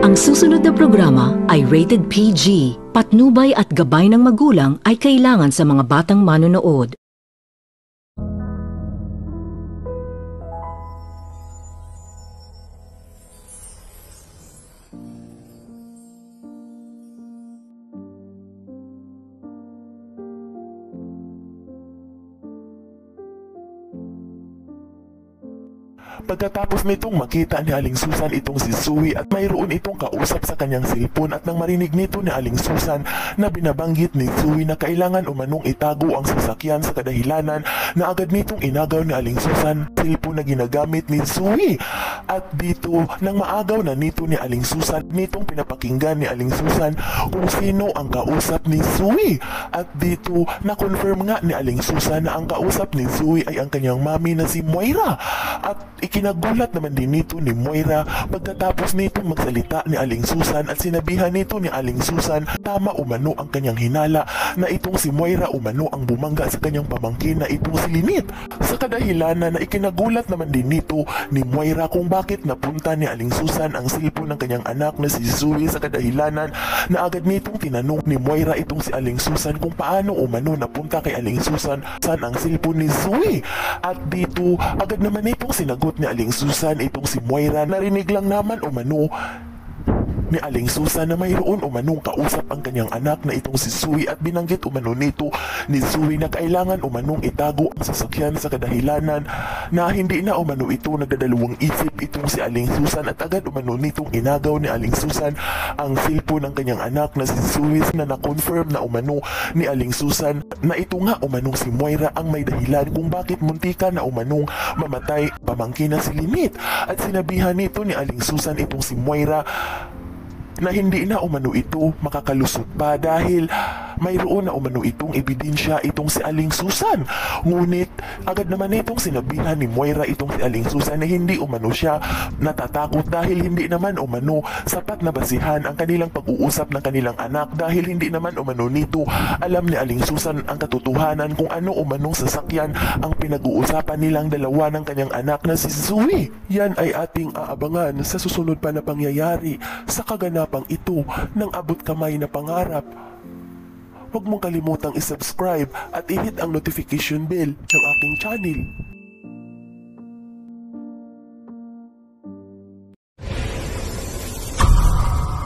Ang susunod na programa ay rated PG. Patnubay at gabay ng magulang ay kailangan sa mga batang manonood. Pagkatapos nitong makita ni Aling Susan itong si Zoe at mayroon itong kausap sa kanyang cellphone at nang marinig nito ni Aling Susan na binabanggit ni Zoe na kailangan umanong itago ang sasakyan sa kadahilanan na agad nitong inagaw ni Aling Susan cellphone na ginagamit ni Zoe. At dito nang maagaw na nito ni Aling Susan, nitong pinapakinggan ni Aling Susan kung sino ang kausap ni Zoe. At dito na-confirm nga ni Aling Susan na ang kausap ni Zoe ay ang kanyang mami na si Moira. At ikinagulat naman din nito ni Moira pagkatapos nito magsalita ni Aling Susan at sinabihan nito ni Aling Susan tama umano ang kanyang hinala na itong si Moira umano ang bumangga sa kanyang pamangkin na itong si Linit. Sa kadahilanan na ikinagulat naman din nito ni Moira kung bakit napunta ni Aling Susan ang cellphone ng kanyang anak na si Zoe sa kadahilanan na agad nitong tinanong ni Moira itong si Aling Susan kung paano umano napunta kay Aling Susan ang cellphone ni Zoe. At dito agad naman itong sinagot ni Aling Susan itong si Moira. Narinig lang naman umano ni Aling Susan na mayroon umanong kausap ang kanyang anak na itong si Zoe at binanggit umano nito ni Zoe na kailangan umanong itago ang sasakyan sa kadahilanan na hindi na umano ito nagdadalawang isip itong si Aling Susan at agad umano nitong inagaw ni Aling Susan ang cellphone ng kanyang anak na si Zoe na na-confirm na umano ni Aling Susan na ito nga umanong si Moira ang may dahilan kung bakit muntika na umanong mamatay pamangkin na si Linit. At sinabihan nito ni Aling Susan itong si Moira na hindi na umano ito makakalusot pa dahil mayroon na umano itong ebidensya itong si Aling Susan. Ngunit agad naman itong sinabihan ni Moira itong si Aling Susan na hindi umano siya natatakot dahil hindi naman umano sapat na basihan ang kanilang pag-uusap ng kanilang anak dahil hindi naman umano nito alam ni Aling Susan ang katotohanan kung ano umanong sasakyan ang pinag-uusapan nilang dalawa ng kanyang anak na si Zoe. Yan ay ating aabangan sa susunod pa na pangyayari sa kaganapang ito ng abot kamay na pangarap. Huwag mong kalimutang isubscribe at i-hit ang notification bell ng aking channel.